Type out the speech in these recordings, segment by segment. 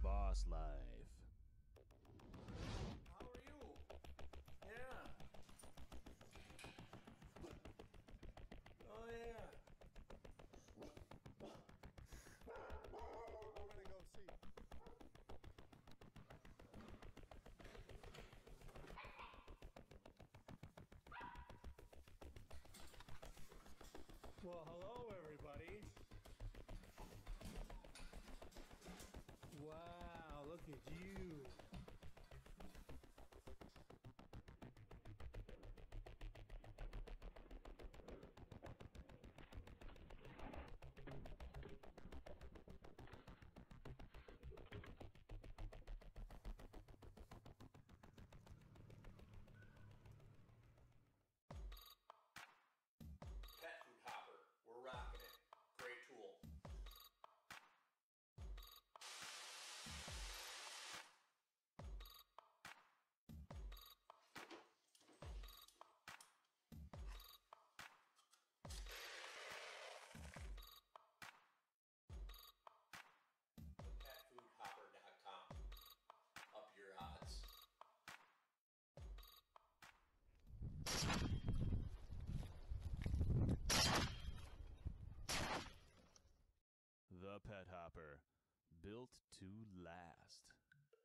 BossLife. How are you? Yeah. Oh yeah. We're gonna go see. Well, hello everybody. Wow, look at you. Pet food hopper. We're rocking it. Great tool. Petfoodhopper.com. Up your odds. The Pet Hopper, built to last.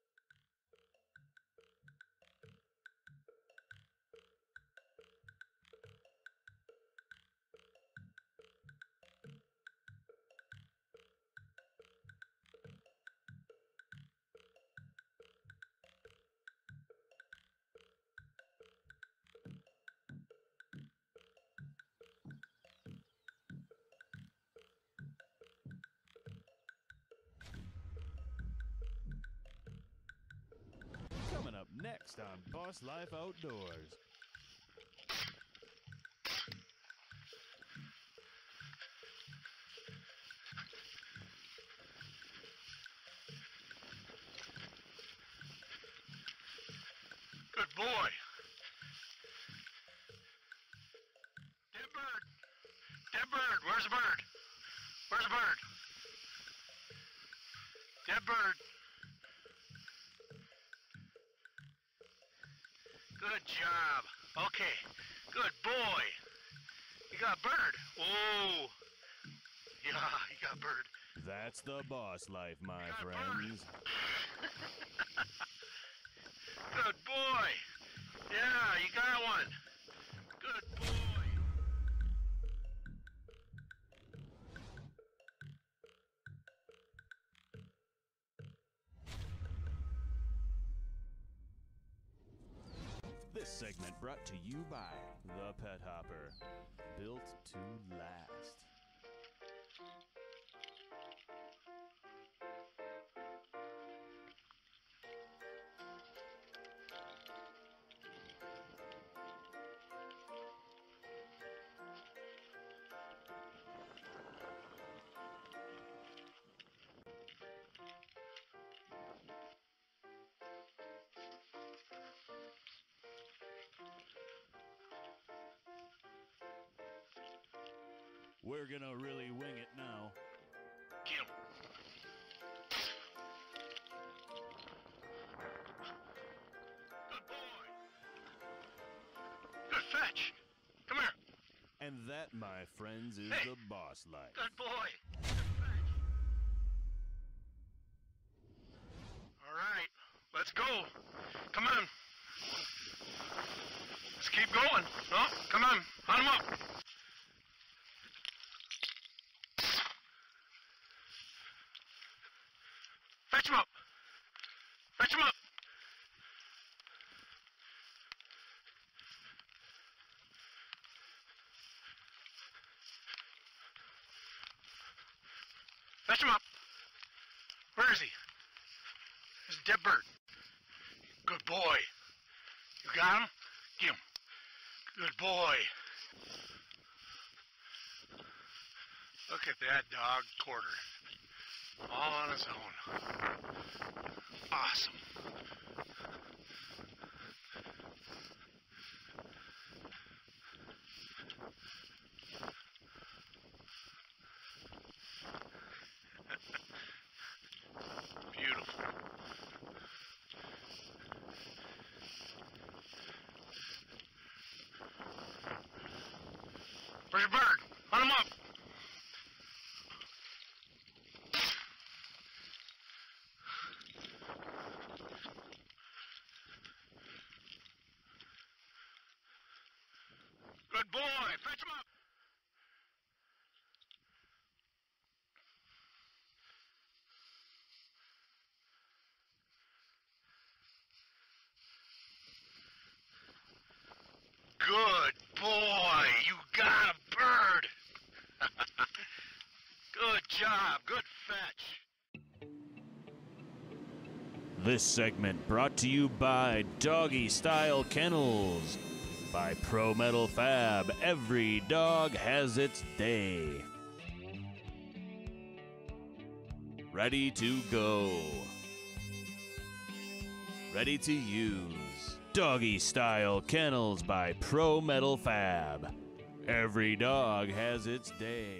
Coming up next on BossLife Outdoors. Good boy. Dead bird. Dead bird. Where's the bird? Where's the bird? Dead bird. Good job. Okay. Good boy. You got a bird. Oh. Yeah, you got a bird. That's the BossLife, my Got a bird. friends. Good boy. Yeah, you got one. Good boy. This segment brought to you by The Pet Hopper, built to last. We're gonna really wing it now. Get him. Good boy. Good fetch. Come here. And that, my friends, is Hey. the BossLife. Good boy. Good fetch. All right. Let's go. Come on. Let's keep going. No, come on. Hunt him up. Fetch him up. Fetch him up. Fetch him up. Where is he? There's a dead bird. Good boy. You got him? Get him. Good boy. Look at that dog quarter. All on his own. Awesome. Beautiful. Where's your bird? Hunt him up. Good boy. Fetch him up. Good boy. You got a bird. Good job. Good fetch. This segment brought to you by Doggie Style Kennels. By Pro Metal Fab, every dog has its day. Ready to go. Ready to use. Doggie Style Kennels by Pro Metal Fab. Every dog has its day.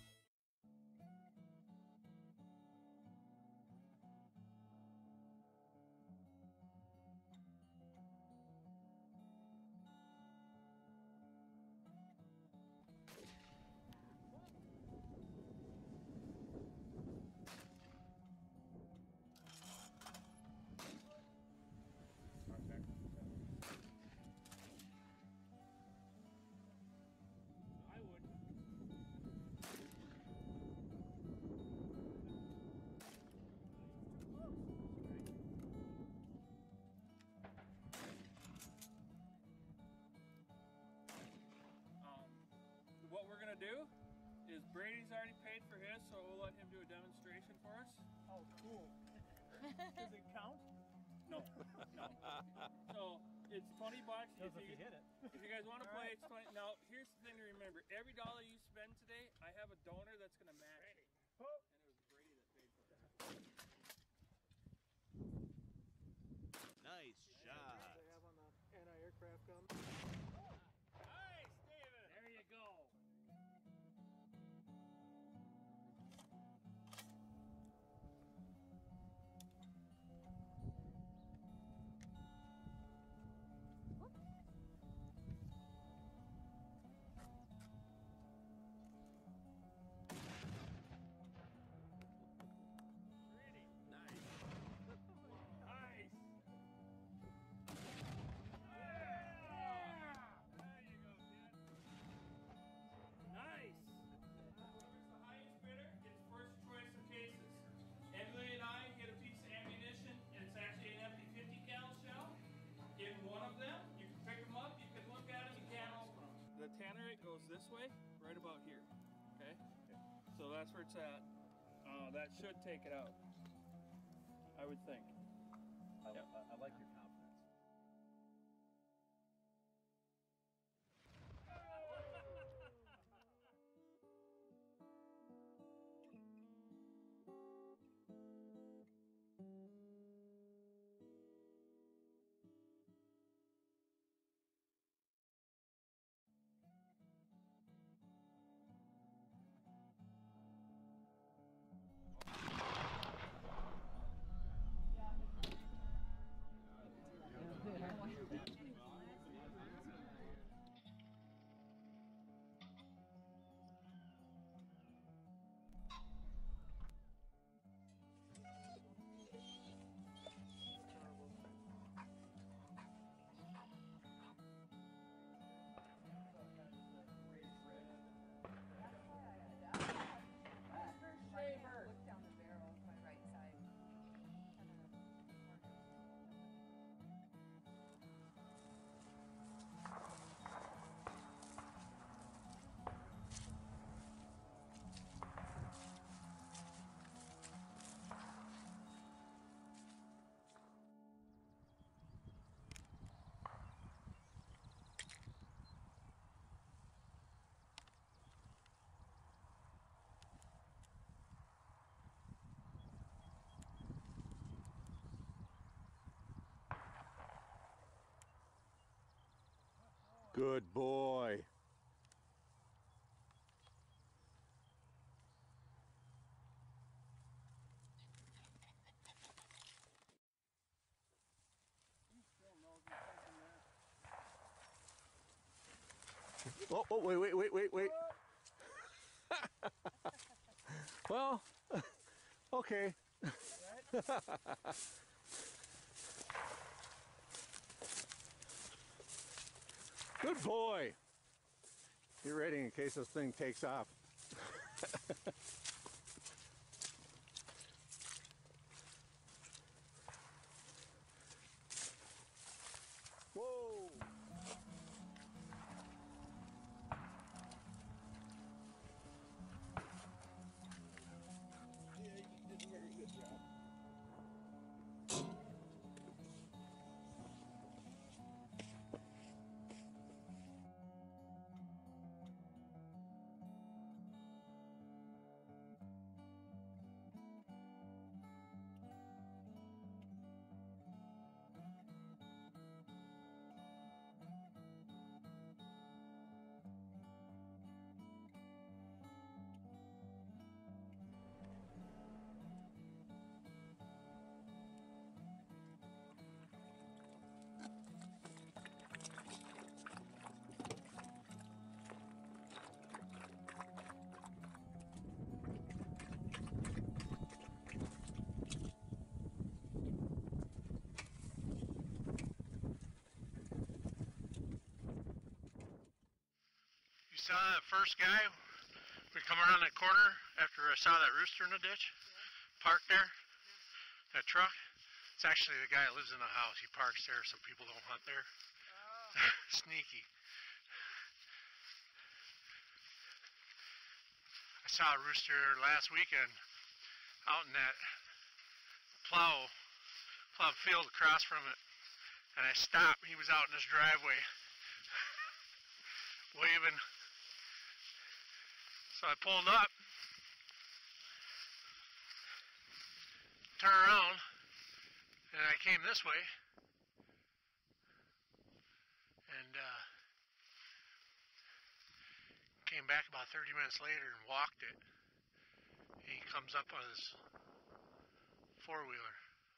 What we're gonna do is Brady's already paid for his, so we'll let him do a demonstration for us. Oh, cool. Does it count? No, no. So it's $20 Because if you hit it. If you guys want to play, it's 20. Now here's the thing to remember: every dollar you spend today, I have a donor that's gonna match it. Oh. And it was Brady that paid for it. Nice shot. They have on the anti-aircraft gun. Nice, David. There you go. The tannerite goes this way, right about here. Okay? So that's where it's at. That should take it out, I would think. I like your confidence. Good boy. Oh, wait. Well, okay. Good boy. Get ready in case this thing takes off. Whoa. You saw that first guy? We come around that corner after I saw that rooster in the ditch, parked there, that truck. It's actually the guy that lives in the house. He parks there so people don't hunt there. Sneaky. I saw a rooster last weekend out in that plow field across from it, and I stopped. He was out in his driveway waving. So I pulled up, turned around, and I came this way, and came back about 30 minutes later and walked it. He comes up on his four-wheeler.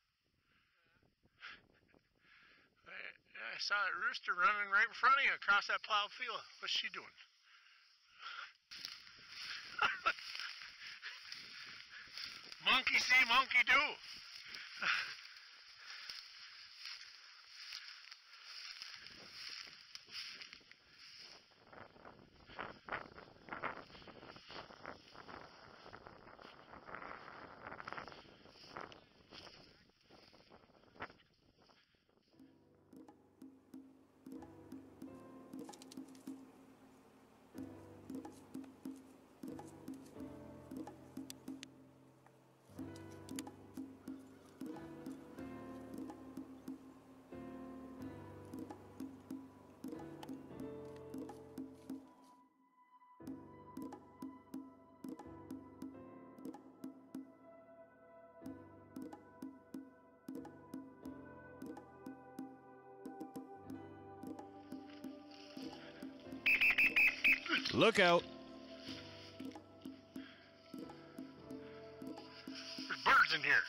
I saw that rooster running right in front of you across that plowed field. What's she doing? Monkey see, monkey do. Look out. There's birds in here.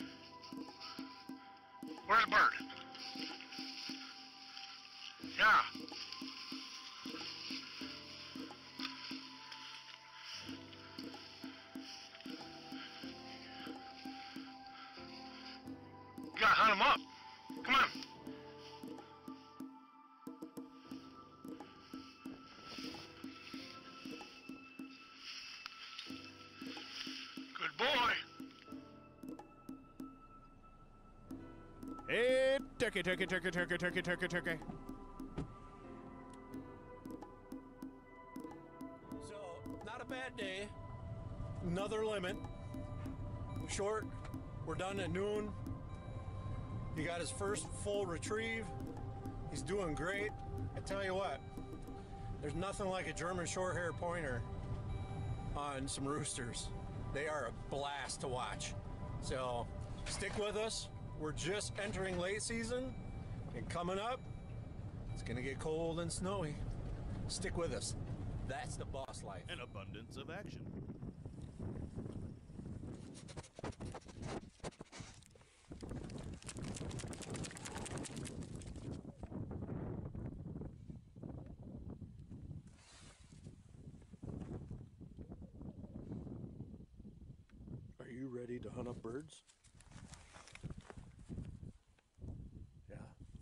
Where's the bird? Yeah. You gotta hunt him up. Come on. Good boy. Hey, turkey, turkey, turkey, turkey, turkey, turkey, turkey. So, not a bad day. Another limit. Short. We're done at noon. He got his first full retrieve. He's doing great. I tell you what, there's nothing like a German Shorthair pointer on some roosters. They are a blast to watch. So stick with us. We're just entering late season, and coming up, it's gonna get cold and snowy. Stick with us. That's the boss life. An abundance of action. you ready to hunt up birds? Yeah.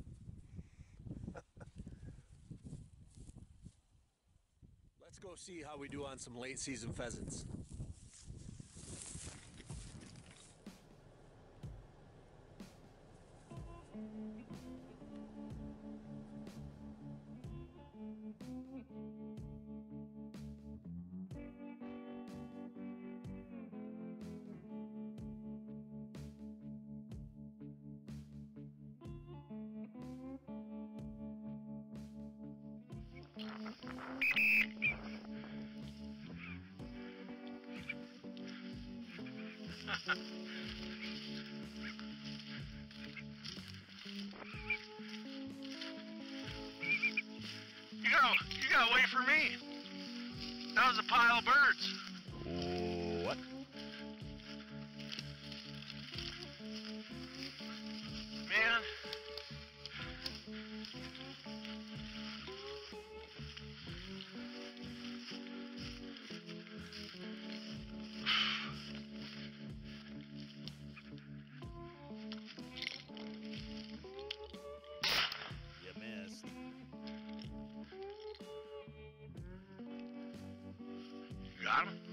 Let's go see how we do on some late season pheasants. You gotta wait for me. That was a pile of birds. What? Man. You missed. You got him?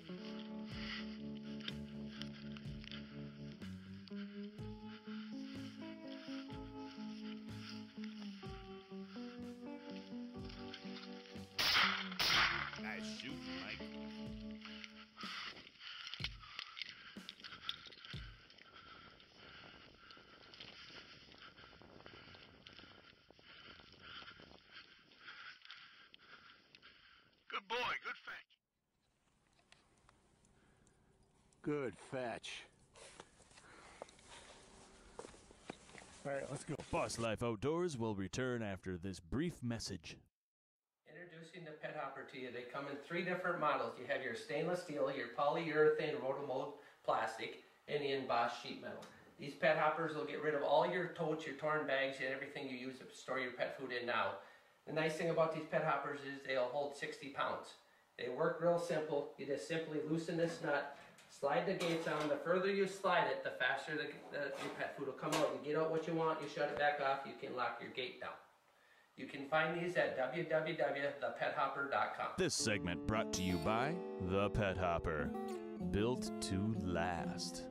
Nice shooting, Mike. Good boy, good fetch. Good fetch. All right, let's go. BossLife Outdoors will return after this brief message. Introducing the pet hopper to you. They come in 3 different models. You have your stainless steel, your polyurethane rotomold plastic, and the embossed sheet metal. These pet hoppers will get rid of all your totes, your torn bags, and everything you use to store your pet food in now. The nice thing about these pet hoppers is they'll hold 60 pounds. They work real simple. You just simply loosen this nut, slide the gates on. The further you slide it, the faster your pet food will come out. You get out what you want, you shut it back off, you can lock your gate down. You can find these at www.thepethopper.com. This segment brought to you by The Pet Hopper, built to last.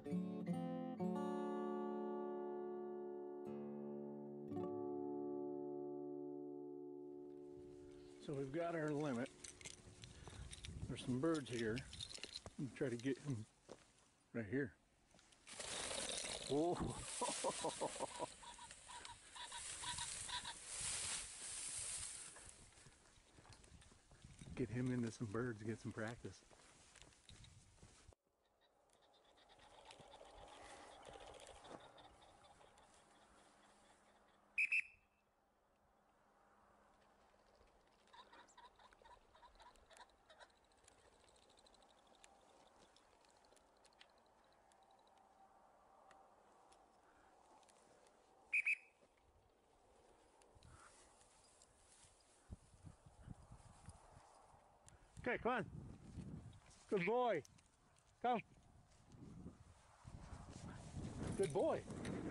So we've got our limit. There's some birds here. I'm gonna try to get him right here. Oh. Get him into some birds, get some practice. Okay, come on. Good boy. Come. Good boy.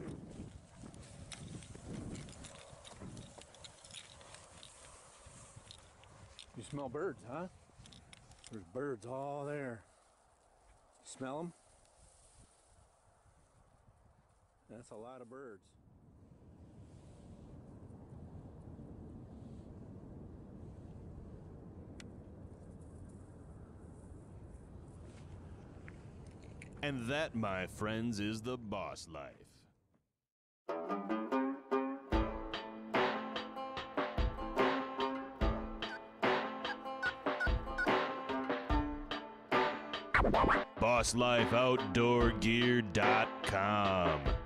You smell birds, huh? There's birds all there. Smell them? That's a lot of birds. And that, my friends, is the Boss Life. BossLifeOutdoorGear.com